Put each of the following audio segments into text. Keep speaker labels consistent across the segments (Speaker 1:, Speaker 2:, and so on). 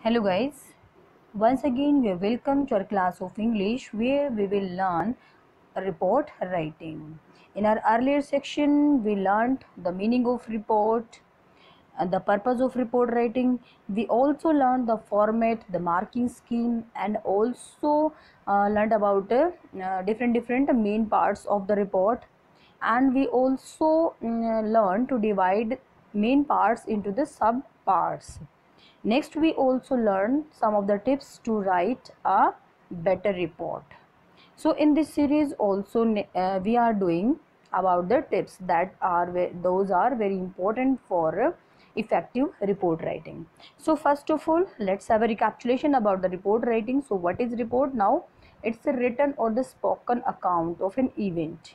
Speaker 1: Hello guys, once again we are welcome to our class of English where we will learn report writing. In our earlier section we learned the meaning of report and the purpose of report writing. We also learned the format, the marking scheme, and also learned about different main parts of the report. And we also learned to divide main parts into the sub parts. Next, we also learned some of the tips to write a better report. So in this series also we are doing about the tips that are those are very important for effective report writing. So first of all, let's have a recapitulation about the report writing. So what is report now? It's a written or the spoken account of an event.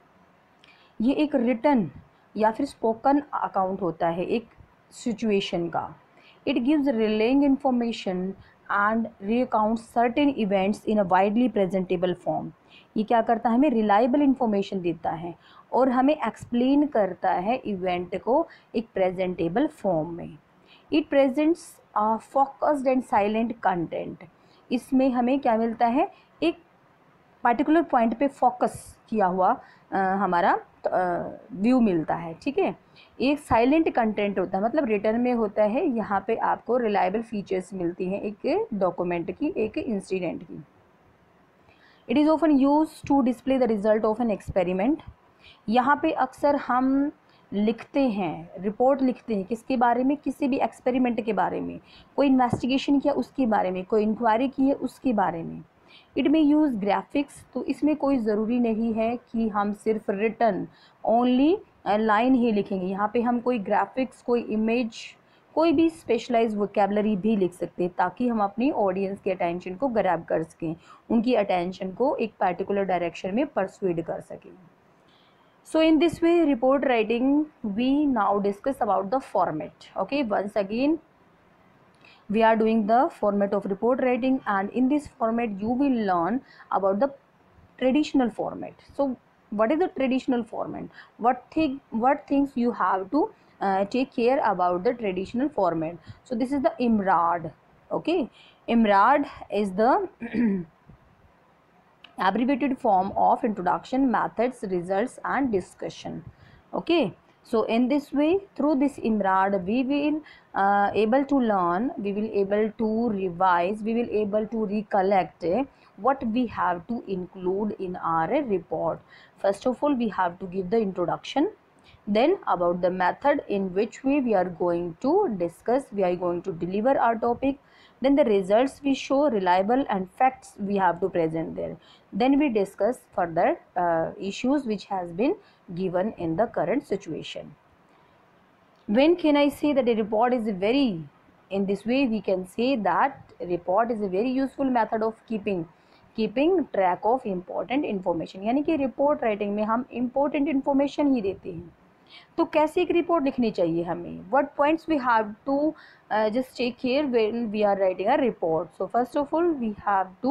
Speaker 1: ये एक written या फिर spoken account होता है एक situation का. It gives relaying information and recount certain events in a widely presentable form. ये क्या करता है, हमें रिलायबल इंफॉर्मेशन देता है और हमें एक्सप्लेन करता है इवेंट को एक प्रेजेंटेबल फॉर्म में. It presents focused and silent content. इसमें हमें क्या मिलता है, एक पर्टिकुलर पॉइंट पे फोकस किया हुआ हमारा व्यू मिलता है. ठीक है, एक साइलेंट कंटेंट होता है, मतलब रिटर्न में होता है. यहाँ पे आपको रिलायबल फीचर्स मिलती हैं एक डॉक्यूमेंट की, एक इंसिडेंट की. It is often used to display the result of an experiment. यहाँ पे अक्सर हम लिखते हैं, रिपोर्ट लिखते हैं किसके बारे में, किसी भी एक्सपेरिमेंट के बारे में, कोई इन्वेस्टिगेशन किया उसके बारे में, कोई इंक्वायरी की है उसके बारे में. इट में यूज़ ग्राफिक्स. तो इसमें कोई ज़रूरी नहीं है कि हम सिर्फ रिटन ओनली लाइन ही लिखेंगे. यहाँ पे हम कोई ग्राफिक्स, कोई इमेज, कोई भी स्पेशलाइज वोकेबलरी भी लिख सकते हैं ताकि हम अपनी ऑडियंस के अटेंशन को ग्रैब कर सकें, उनकी अटेंशन को एक पर्टिकुलर डायरेक्शन में परसुएड कर सकें. So in this way, report writing, we now discuss about the format. Okay, once again we are doing the format of report writing, and in this format you will learn about the traditional format. So what is the traditional format, what things you have to take care about the traditional format. So this is the IMRAD. Okay, IMRAD is the abbreviated form of introduction, methods, results and discussion. Okay, so in this way, through this IMRAD we will able to learn, we will able to revise, we will able to recollect what we have to include in our report. First of all, we have to give the introduction, then about the method in which way we are going to discuss, we are going to deliver our topic, then the results we show reliable and facts we have to present there, then we discuss further issues which has been given in the current situation. When can I say that a report is very, in this way we can say that report is a very useful method of keeping track of important information. यानी कि report writing में हम important information ही देते हैं. तो कैसे एक report लिखनी चाहिए हमें, what points we have to just take care when we are writing a report. So first of all, we have to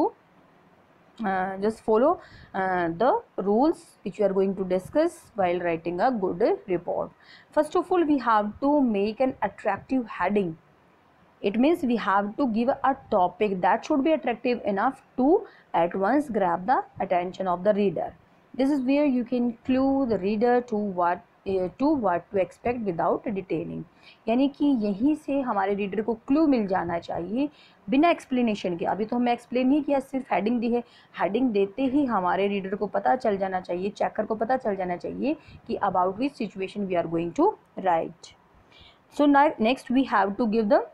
Speaker 1: just follow the rules which we are going to discuss while writing a good report. First of all, we have to make an attractive heading. It means we have to give a topic that should be attractive enough to at once grab the attention of the reader. This is where you can clue the reader to what to expect without detailing. यानी कि यहीं से हमारे reader को clue मिल जाना चाहिए बिना explanation के. अभी तो हमें एक्सप्लेन नहीं किया, सिर्फ हेडिंग दी है. हेडिंग देते ही हमारे रीडर को पता चल जाना चाहिए, चेकर को पता चल जाना चाहिए कि about which situation we are going to write. So next we have to give the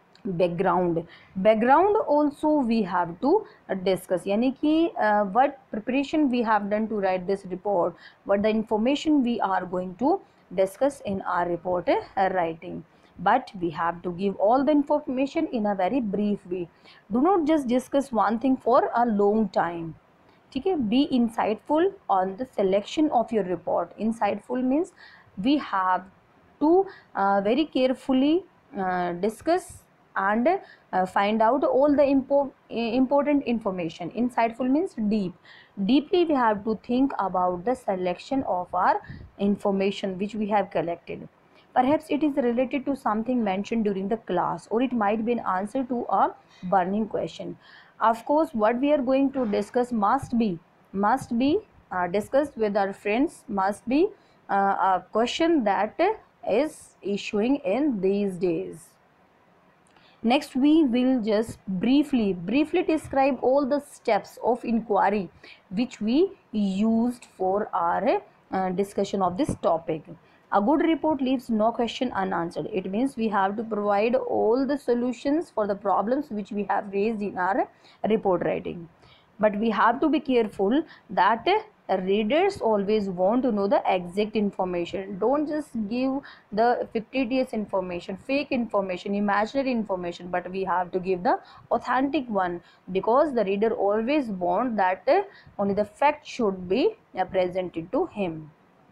Speaker 1: background also we have to discuss. यानी कि what preparation we have done to write this report, what the information we are going to discuss in our report writing. But we have to give all the information in a very brief way. Do not just discuss one thing for a long time. ठीक है, be insightful on the selection of your report. Insightful means we have to very carefully discuss and find out all the important information. Insightful means deeply we have to think about the selection of our information which we have collected. Perhaps it is related to something mentioned during the class, or it might be an answer to a burning question. Of course, what we are going to discuss must be discussed with our friends, must be a question that is issuing in these days. Next, we will just briefly describe all the steps of inquiry which we used for our discussion of this topic. A good report leaves no question unanswered. It means we have to provide all the solutions for the problems which we have raised in our report writing. But we have to be careful that readers always want to know the exact information. Don't just give the fictitious information, fake information, imaginary information, but we have to give the authentic one, because the reader always want that only the fact should be presented to him.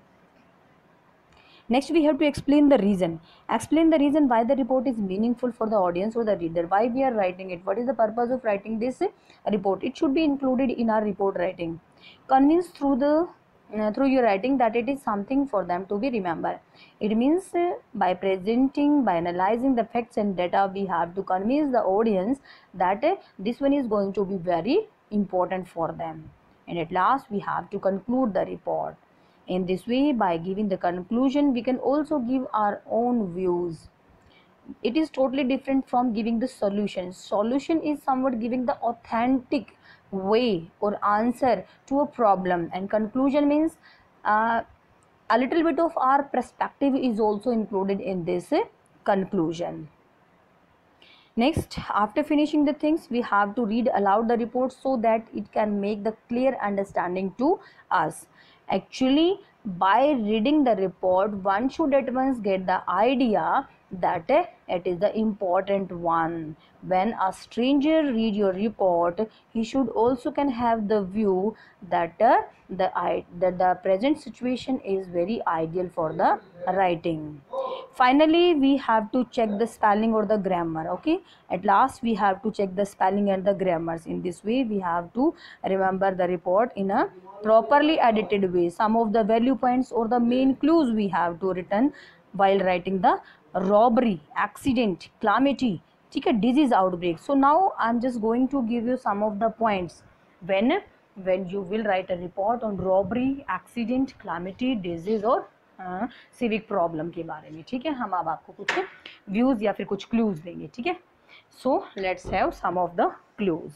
Speaker 1: Next, we have to explain the reason. Explain the reason why the report is meaningful for the audience or the reader. Why we are writing it? What is the purpose of writing this report? It should be included in our report writing. Convince through your writing that it is something for them to be remembered. It means by presenting, by analyzing the facts and data, we have to convince the audience that this one is going to be very important for them. And at last, we have to conclude the report. In this way, by giving the conclusion, we can also give our own views. It is totally different from giving the solution. Solution is somewhat giving the authentic way or answer to a problem, and conclusion means a little bit of our perspective is also included in this conclusion. Next, after finishing the things, we have to read aloud the report so that it can make the clear understanding to us. Actually, by reading the report, one should at once get the idea that it is the important one. When a stranger read your report, he should also can have the view that the present situation is very ideal for the writing. Finally, we have to check the spelling or the grammar. Okay, at last we have to check the spelling and the grammars. In this way, we have to remember the report in a properly edited way. Some of the value points or the main clues we have to written while writing the robbery, accident, calamity, disease outbreak. So now I'm just going to give you some of the points when you will write a report on robbery, accident, calamity, disease और civic problem के बारे में. ठीक है, हम अब आपको कुछ व्यूज या फिर कुछ क्लूज देंगे. ठीक है, so let's have some of the clues.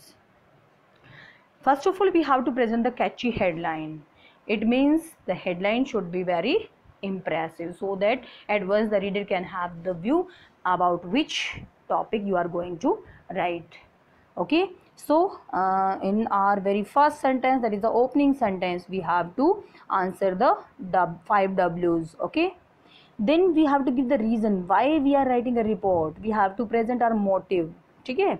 Speaker 1: First of all, we have to present the catchy headline. It means the headline should be very impressive so that at once the reader can have the view about which topic you are going to write. Okay, so in our very first sentence, that is the opening sentence, we have to answer the 5 W's. Okay, then we have to give the reason why we are writing a report. We have to present our motive. Okay,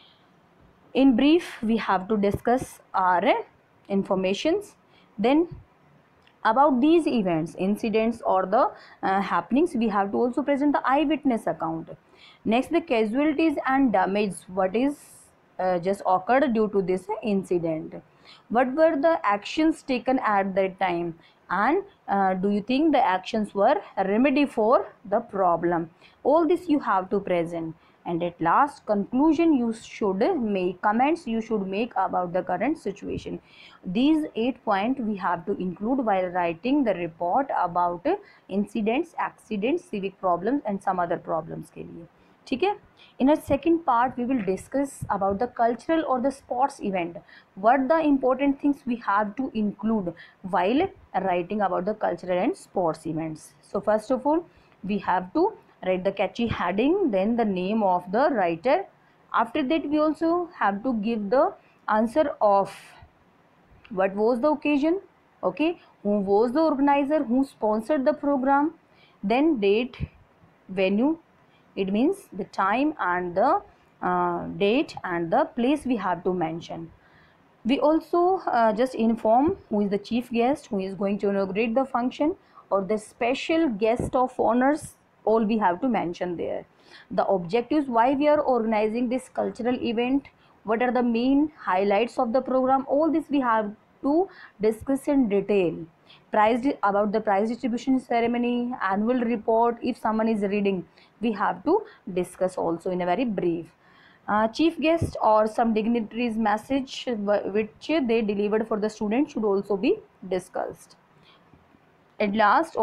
Speaker 1: in brief, we have to discuss our informations. Then about these events, incidents or the happenings, we have to also present the eyewitness account. Next, the casualties and damage, what is just occurred due to this incident. What were the actions taken at that time, and do you think the actions were a remedy for the problem? All this you have to present. And at last, conclusion, you should make comments you should make about the current situation. These 8 points we have to include while writing the report about incidents, accidents, civic problems and some other problems के लिए. ठीक है. In a second part, we will discuss about the cultural or the sports event. What the important things we have to include while writing about the cultural and sports events. So first of all, we have to write the catchy heading, then the name of the writer. After that, we also have to give the answer of what was the occasion, okay, who was the organizer, who sponsored the program, then date, venue, it means the time and the date and the place we have to mention. We also just inform who is the chief guest, who is going to inaugurate the function, or the special guest of honors. All we have to mention there. The objectives, why we are organizing this cultural event, what are the main highlights of the program, all this we have to discuss in detail price about the prize distribution ceremony, annual report. If someone is reading, we have to discuss also in a very brief. Chief guest or some dignitaries message which they delivered for the student should also be discussed. At last,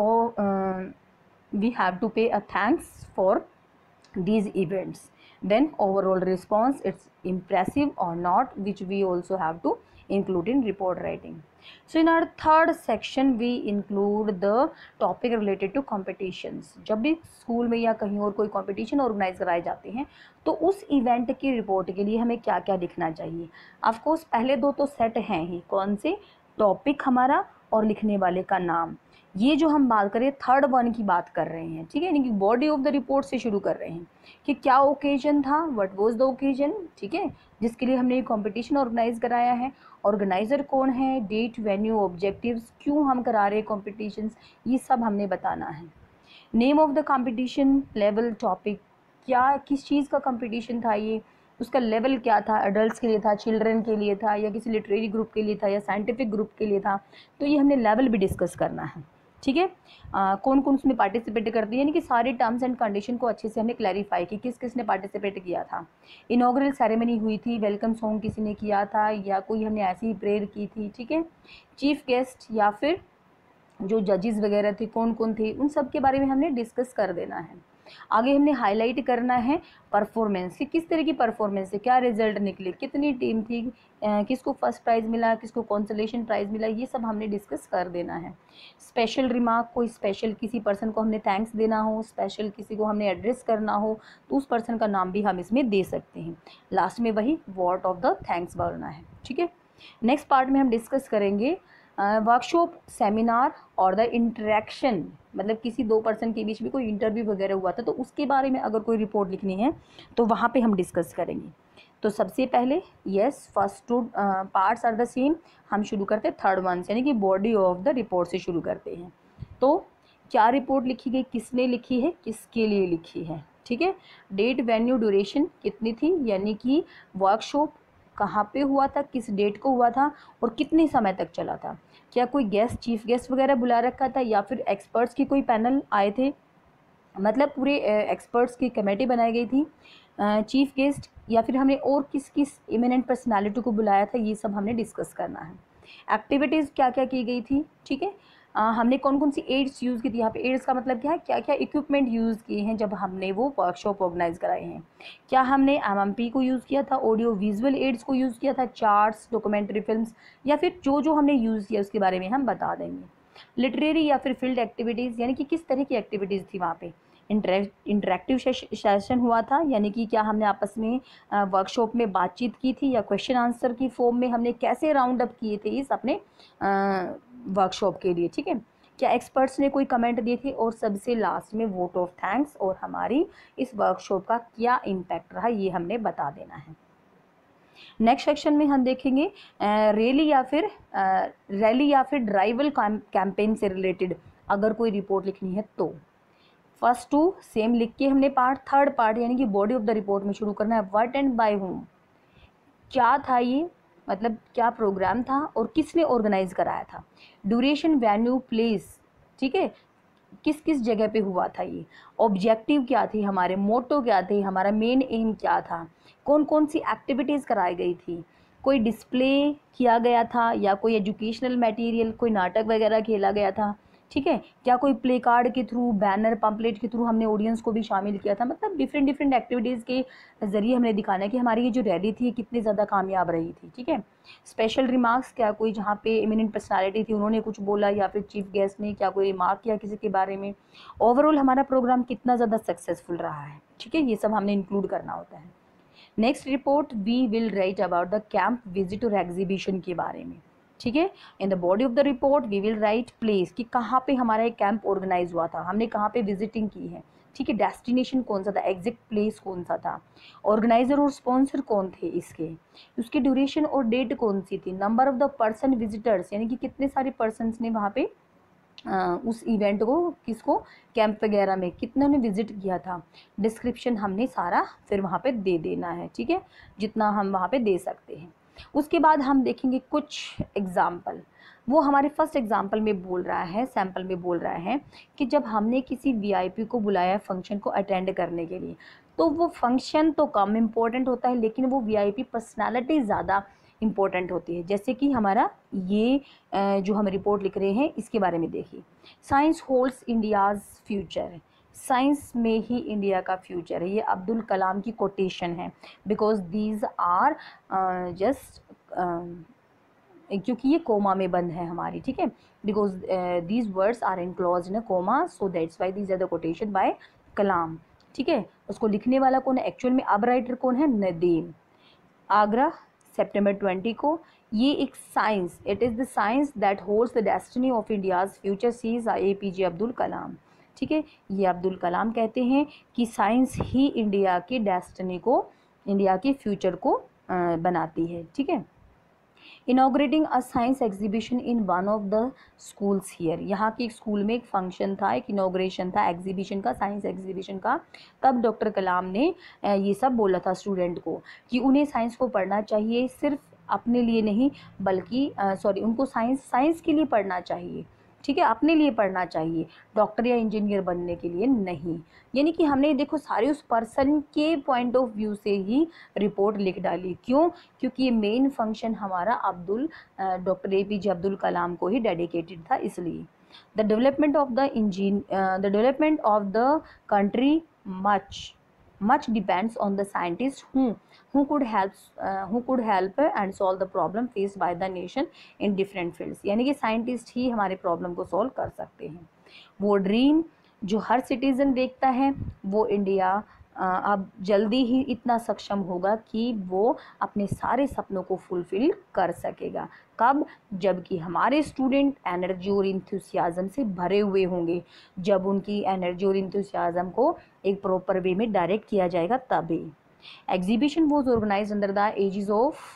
Speaker 1: we have to pay a thanks for these events. Then overall response, it's impressive or not, which we also have to include in report writing. So in our third section we include the topic related to competitions. जब भी school में या कहीं और कोई competition organise कराए जाते हैं तो उस इवेंट की रिपोर्ट के लिए हमें क्या क्या लिखना चाहिए. ऑफ कोर्स पहले दो तो सेट हैं ही, कौन से, टॉपिक हमारा और लिखने वाले का नाम. ये जो हम बात करें थर्ड वन की बात कर रहे हैं, ठीक है, यानी कि बॉडी ऑफ द रिपोर्ट से शुरू कर रहे हैं कि क्या ओकेजन था, व्हाट वाज द ओकेजन, ठीक है, जिसके लिए हमने ये कॉम्पिटिशन ऑर्गेनाइज कराया है, ऑर्गेनाइजर कौन है, डेट, वेन्यू, ऑब्जेक्टिव्स, क्यों हम करा रहे हैं कॉम्पिटिशन्स, ये सब हमने बताना है. Name of the competition, level, topic, क्या किस चीज़ का कॉम्पिटिशन था ये, उसका लेवल क्या था, एडल्ट्स के लिए था, चिल्ड्रन के लिए था, या किसी लिटरेरी ग्रुप के लिए था, या साइंटिफिक ग्रुप के लिए था, तो ये हमने लेवल भी डिस्कस करना है. ठीक है, कौन कौन उसमें पार्टिसिपेट करती है, यानी कि सारे टर्म्स एंड कंडीशन को अच्छे से हमने क्लैरिफाई की, किस किस ने पार्टिसिपेट किया था. इनॉग्रल सेरेमनी हुई थी, वेलकम सॉन्ग किसी ने किया था, या कोई हमने ऐसी ही प्रेयर की थी. ठीक है, चीफ गेस्ट या फिर जो जजेस वगैरह थे कौन कौन थे, उन सब के बारे में हमने डिस्कस कर देना है. आगे हमने हाईलाइट करना है परफॉर्मेंस कि किस तरह की परफॉर्मेंस है, क्या रिजल्ट निकले, कितनी टीम थी, किसको फर्स्ट प्राइज़ मिला, किसको कंसोलेशन प्राइज़ मिला, ये सब हमने डिस्कस कर देना है. स्पेशल रिमार्क, कोई स्पेशल किसी पर्सन को हमने थैंक्स देना हो, स्पेशल किसी को हमने एड्रेस करना हो तो उस पर्सन का नाम भी हम इसमें दे सकते हैं. लास्ट में वही वर्ड ऑफ द थैंक्स बोलना है. ठीक है, नेक्स्ट पार्ट में हम डिस्कस करेंगे वर्कशॉप, सेमिनार और द इंटरेक्शन, मतलब किसी दो पर्सन के बीच में कोई इंटरव्यू वगैरह हुआ था तो उसके बारे में अगर कोई रिपोर्ट लिखनी है तो वहाँ पे हम डिस्कस करेंगे. तो सबसे पहले yes, first two parts are the same. हम शुरू करते हैं थर्ड वन से, यानी कि बॉडी ऑफ द रिपोर्ट से शुरू करते हैं. तो क्या रिपोर्ट लिखी गई, किसने लिखी है, किसके लिए लिखी है. ठीक है, डेट, वेन्यू, ड्यूरेशन कितनी थी, यानी कि वर्कशॉप कहाँ पे हुआ था, किस डेट को हुआ था और कितने समय तक चला था. क्या कोई गेस्ट, चीफ गेस्ट वगैरह बुला रखा था या फिर एक्सपर्ट्स की कोई पैनल आए थे, मतलब पूरे एक्सपर्ट्स की कमेटी बनाई गई थी, चीफ गेस्ट, या फिर हमने और किस किस इमिनेंट पर्सनालिटी को बुलाया था, ये सब हमने डिस्कस करना है. एक्टिविटीज़ क्या क्या की गई थी. ठीक है, हमने कौन कौन सी एड्स यूज़ की थी. यहाँ पे एड्स का मतलब क्या है, क्या क्या इक्विपमेंट यूज़ किए हैं जब हमने वो वर्कशॉप ऑर्गेनाइज कराए हैं. क्या हमने एमएमपी को यूज़ किया था, ऑडियो विजुअल एड्स को यूज़ किया था, चार्ट्स, डॉक्यूमेंट्री फिल्म्स, या फिर जो जो हमने यूज़ किया उसके बारे में हम बता देंगे. लिटरेरी या फिर फील्ड एक्टिविटीज़, यानी कि किस तरह की एक्टिविटीज़ थी वहाँ पे. इंटरेक्टिव सेशन हुआ था, यानी कि क्या हमने आपस में वर्कशॉप में बातचीत की थी, या क्वेश्चन आंसर की फॉर्म में हमने कैसे राउंड अप किए थे इस अपने वर्कशॉप के लिए. ठीक है, क्या एक्सपर्ट्स ने कोई कमेंट दिए थे, और सबसे लास्ट में वोट ऑफ थैंक्स और हमारी इस वर्कशॉप का क्या इम्पैक्ट रहा, ये हमने बता देना है. नेक्स्ट सेक्शन में हम देखेंगे रैली या फिर ड्राइवल कैंपेन से रिलेटेड अगर कोई रिपोर्ट लिखनी है तो. फर्स्ट टू सेम लिख के हमने पार्ट, थर्ड पार्ट यानी कि बॉडी ऑफ द रिपोर्ट में शुरू करना है. व्हाट एंड बाय होम, क्या था ये, मतलब क्या प्रोग्राम था और किसने ऑर्गेनाइज कराया था. ड्यूरेशन, वेन्यू, प्लेस, ठीक है, किस किस जगह पे हुआ था ये. ऑब्जेक्टिव क्या थी हमारे, मोटो क्या थे, हमारा मेन एम क्या था, कौन कौन सी एक्टिविटीज़ कराई गई थी, कोई डिस्प्ले किया गया था या कोई एजुकेशनल मटेरियल, कोई नाटक वगैरह खेला गया था. ठीक है, क्या कोई प्ले कार्ड के थ्रू, बैनर, पम्पलेट के थ्रू हमने ऑडियंस को भी शामिल किया था. मतलब डिफरेंट डिफरेंट एक्टिविटीज़ के ज़रिए हमने दिखाना है कि हमारी ये जो रैली थी कितनी ज़्यादा कामयाब रही थी. ठीक है, स्पेशल रिमार्क्स, क्या कोई जहाँ पे एमिनेंट पर्सनालिटी थी उन्होंने कुछ बोला या फिर चीफ गेस्ट ने क्या कोई रिमार्क किया किसी के बारे में. ओवरऑल हमारा प्रोग्राम कितना ज़्यादा सक्सेसफुल रहा है. ठीक है, ये सब हमने इंक्लूड करना होता है. Next report we will write about the camp visit और एग्जीबिशन के बारे में. ठीक है, in the body of the report we will write place कि कहाँ पे हमारा एक कैंप ऑर्गेनाइज हुआ था, हमने कहाँ पे विजिटिंग की है. ठीक है, डेस्टिनेशन कौन सा था, एग्जैक्ट प्लेस कौन सा था, ऑर्गेनाइजर और स्पॉन्सर कौन थे इसके, उसकी ड्यूरेशन और डेट कौन सी थी, number of the person visitors, यानी कि कितने सारे पर्सनस ने वहाँ पे उस इवेंट को, किसको, कैंप वगैरह में कितनों ने विजिट किया था. डिस्क्रिप्शन हमने सारा फिर वहाँ पे दे देना है. ठीक है, जितना हम वहाँ पे दे सकते हैं. उसके बाद हम देखेंगे कुछ एग्जाम्पल। वो हमारे फर्स्ट एग्जाम्पल में बोल रहा है, सैम्पल में बोल रहा है कि जब हमने किसी वीआईपी को बुलाया फंक्शन को अटेंड करने के लिए, तो वो फंक्शन तो कम इम्पोर्टेंट होता है लेकिन वो वीआईपी पर्सनालिटी ज़्यादा इम्पोर्टेंट होती है। जैसे कि हमारा ये जो हम रिपोर्ट लिख रहे हैं इसके बारे में देखिए। Science holds India's future, science में ही इंडिया का फ्यूचर है। ये अब्दुल कलाम की कोटेशन है, बिकॉज दीज आर जस्ट, क्योंकि ये कोमा में बंद है हमारी, ठीक है, because these words are enclose in a comma, so that's why these are the quotation by Kalam, ठीक है। उसको लिखने वाला कौन है एक्चुअल में, अब राइटर कौन है, नदीम। आगरा सितंबर 20 को। ये एक science, it is the science that holds the destiny of India's future says APJ Abdul Kalam, ठीक है। ये अब्दुल कलाम कहते हैं कि साइंस ही इंडिया की डेस्टिनी को, इंडिया के फ्यूचर को बनाती है, ठीक है। Inaugurating a science exhibition in one of the schools here, यहाँ के एक स्कूल में एक फंक्शन था, एक इनाग्रेशन था एग्जीबिशन का, साइंस एग्जीबिशन का। तब डॉक्टर कलाम ने ये सब बोला था स्टूडेंट को कि उन्हें साइंस को पढ़ना चाहिए, सिर्फ अपने लिए नहीं बल्कि उनको साइंस के लिए पढ़ना चाहिए, ठीक है, अपने लिए पढ़ना चाहिए, डॉक्टर या इंजीनियर बनने के लिए नहीं। यानी कि हमने देखो सारे उस पर्सन के पॉइंट ऑफ व्यू से ही रिपोर्ट लिख डाली। क्यों? क्योंकि ये मेन फंक्शन हमारा डॉक्टर APJ अब्दुल कलाम को ही डेडिकेटेड था, इसलिए। The development of the country much depends on the scientists who could help and solve the problem faced by the nation in different fields। यानी कि साइंटिस्ट ही हमारे प्रॉब्लम को solve कर सकते हैं। वो ड्रीम जो हर सिटीजन देखता है, वो इंडिया अब जल्दी ही इतना सक्षम होगा कि वो अपने सारे सपनों को फुलफिल कर सकेगा। कब? जबकि हमारे स्टूडेंट एनर्जी और इंथुसियाज़म से भरे हुए होंगे, जब उनकी एनर्जी और इंथुसियाज़म को एक प्रॉपर वे में डायरेक्ट किया जाएगा तभी। Exhibition was organise under the aegis of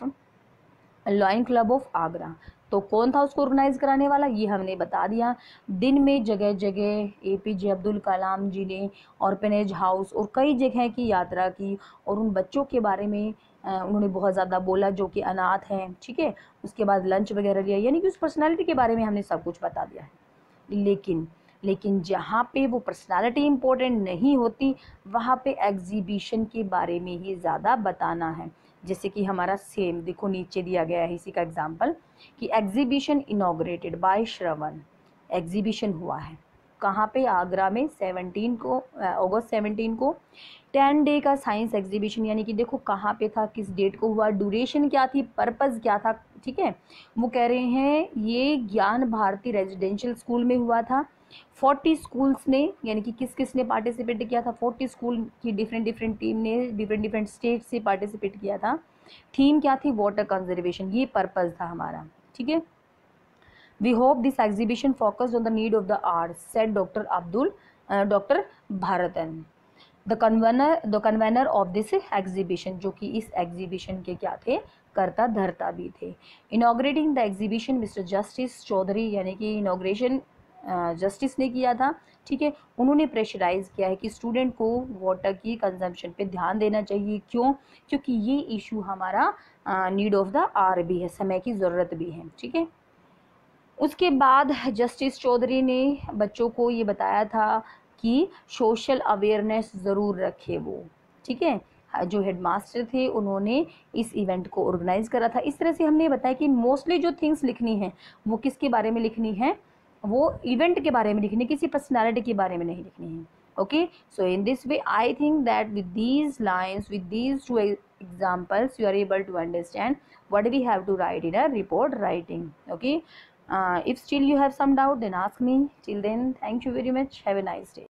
Speaker 1: lion club of Agra. तो कौन था उसको ऑर्गेनाइज कराने वाला, ये हमने बता दिया। दिन में जगह जगह APJ अब्दुल कलाम जी ने ऑर्फनेज हाउस और कई जगह की यात्रा की और उन बच्चों के बारे में उन्होंने बहुत ज़्यादा बोला जो कि अनाथ हैं, ठीक है। उसके बाद लंच वगैरह लिया, यानी कि उस पर्सनालिटी के बारे में हमने सब कुछ बता दिया है। लेकिन जहाँ पे वो पर्सनालिटी इम्पोर्टेंट नहीं होती, वहाँ पे एग्जीबिशन के बारे में ही ज़्यादा बताना है। जैसे कि हमारा सेम देखो नीचे दिया गया है इसी का एग्जाम्पल कि exhibition inaugurated by Shravan. Exhibition हुआ है कहाँ पे, आगरा में 17 को, अगस्त 17 को। 10 डे का साइंस एग्जीबिशन, यानी कि देखो कहाँ पे था, किस डेट को हुआ, ड्यूरेशन क्या थी, पर्पज़ क्या था, ठीक है। वो कह रहे हैं ये ज्ञान भारती रेजिडेंशियल स्कूल में हुआ था। 40 स्कूल्स ने, यानी कि किस किस ने पार्टिसिपेट किया था, 40 स्कूल की डिफरेंट टीम ने डिफरेंट स्टेट से पार्टिसिपेट किया था। थीम क्या थी, वाटर कंजर्वेशन, ये पर्पज़ था हमारा, ठीक है। We hope this exhibition focused on the need of the art, said doctor Bharathan, the convener of this exhibition, जो कि इस एग्जीबिशन के क्या थे, करता धरता भी थे। Inaugurating the exhibition mister justice Chaudhary, यानी कि इनॉग्रेशन जस्टिस ने किया था, ठीक है। उन्होंने प्रेशराइज किया है कि स्टूडेंट को वाटर की कंजम्पशन पे ध्यान देना चाहिए। क्यों? क्योंकि ये इशू हमारा नीड ऑफ द आवर भी है, समय की ज़रूरत भी है, ठीक है। उसके बाद जस्टिस चौधरी ने बच्चों को ये बताया था कि सोशल अवेयरनेस ज़रूर रखे वो, ठीक है। जो हेडमास्टर थे उन्होंने इस इवेंट को ऑर्गेनाइज करा था। इस तरह से हमने बताया कि मोस्टली जो थिंग्स लिखनी है वो किसके बारे में लिखनी है, वो इवेंट के बारे में लिखनी है, किसी पर्सनालिटी के बारे में नहीं लिखनी है। Okay, so in this way I think that with these lines, with these two examples you are able to understand what we have to write in a report writing. Okay, if still you have some doubt then ask me. Till then, thank you very much, have a nice day.